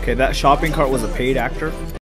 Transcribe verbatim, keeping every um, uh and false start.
Okay, that shopping cart was a paid actor.